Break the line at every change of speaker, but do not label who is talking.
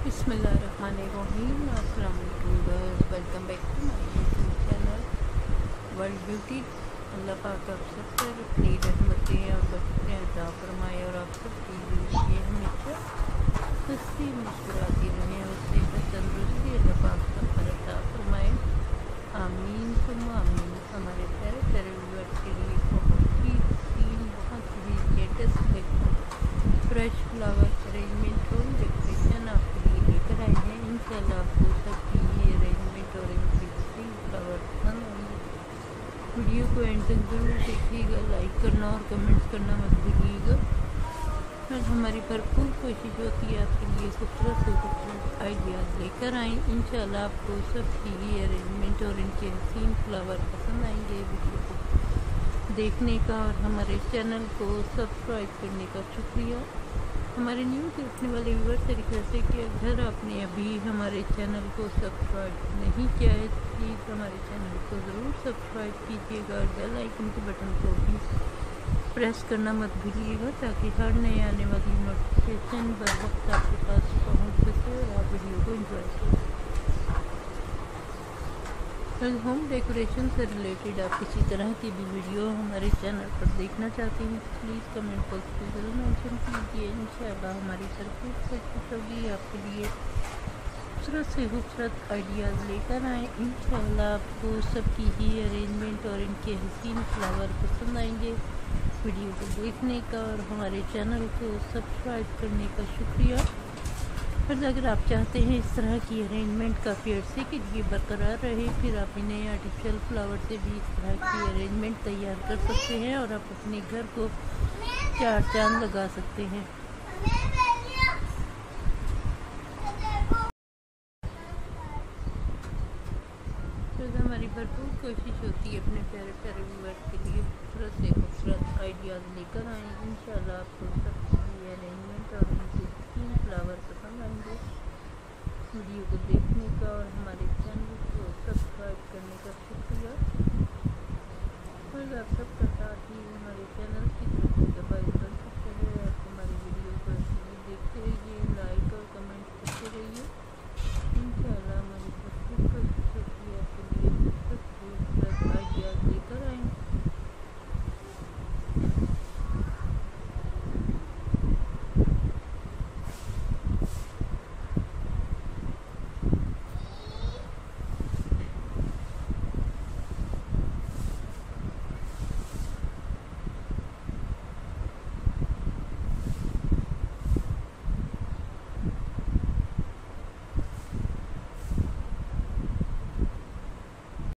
बिस्मिल्लाहिर्रहमानिर्रहीम। अस्सलाम वालेकुम guys, welcome back to my YouTube channel world beauty. अल्लाह पाक आप सब पर अपनी रहमतें और बरकतें अता फरमाए और आप सब की ज़िंदगी हमेशा हंसती मुस्कुराती रहें और सेहत तंदुरुस्ती अल्लाह पाक सब पर अता फरमाए। आमीन सुम्मा आमीन। हमारे प्यारे प्यारे व्यूअर्स के लिए बहुत ही हसीन, बहुत ही लेटेस्ट देखो फ्रेश फ्लावर अरेंजमेंट और डेकोरेशन आपके लिए लेकर आए हैं। इंशाल्लाह आपको सबकी ये अरेंजमेंट और इनकी हसीन फ्लावर पसंद आएंगे। वीडियो को एंड तक ज़रूर देखिएगा, लाइक करना और कमेंट्स करना मत भूलिएगा। और हमारी भरपूर कोशिश होती है आपके लिए खूबसूरत से खूबसूरत आइडियाज़ लेकर आएँ। इंशाल्लाह आपको सबकी ये अरेंजमेंट और इनके हसीन फ्लावर पसंद आएंगे। वीडियो को देखने का और हमारे चैनल को सब्सक्राइब करने का शुक्रिया। हमारे न्यू देखने वाले व्यूअर से रिक्वेस्ट है कि अगर आपने अभी हमारे चैनल को सब्सक्राइब नहीं किया है तो प्लीज़ हमारे चैनल को ज़रूर सब्सक्राइब कीजिएगा और बेल आइकन के बटन को भी प्रेस करना मत भूलिएगा ताकि हर नए आने वाली नोटिफिकेशन बर वक्त आपके पास पहुंच सके और आप वीडियो को एंजॉय करें। होम डेकोरेशन से रिलेटेड आप किसी तरह की भी वीडियो हमारे चैनल पर देखना चाहते हैं तो प्लीज़ कमेंट बॉक्स में ज़रूर मेंशन कीजिए। इंशाल्लाह हमारी तरफ कोशिश होगी आपके लिए खूबसूरत से खूबसूरत आइडियाज़ लेकर आएँ। इंशाल्लाह आपको सबकी ही अरेंजमेंट और इनके हसीन फ्लावर पसंद आएंगे। वीडियो को देखने का और हमारे चैनल को सब्सक्राइब करने का शुक्रिया। और अगर आप चाहते हैं इस तरह की अरेंजमेंट काफ़ी अरसे के लिए बरकरार रहे, फिर आप इन्हें आर्टिफिशियल फ्लावर से भी इस तरह की अरेंजमेंट तैयार कर सकते हैं और आप अपने घर को चार चांद लगा सकते हैं। तो हमारी भरपूर कोशिश होती है अपने प्यारे प्यारे व्यूअर्स के लिए खूबसूरत से खूबसूरत आइडियाज़ लेकर आएँ। इंशाल्लाह आपको सबकी अरेंजमेंट और इनके तीन फ्लावर पसंद आएंगे। वीडियो को देखने का और हमारे चैनल को सब्सक्राइब करने का शुक्रिया। और आप सबका साथ ही हमारे चैनल की तरफ से दबाई